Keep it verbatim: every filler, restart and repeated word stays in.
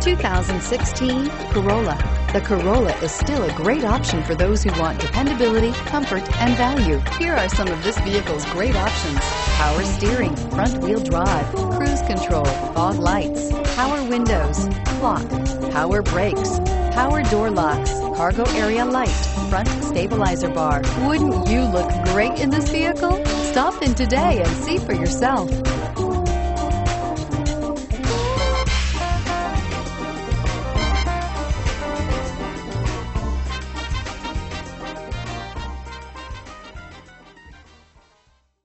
two thousand sixteen Corolla. The Corolla is still a great option for those who want dependability, comfort, and value. Here are some of this vehicle's great options: power steering, front-wheel drive, cruise control, fog lights, power windows, clock, power brakes, power door locks, cargo area light, front stabilizer bar. Wouldn't you look great in this vehicle? Stop in today and see for yourself.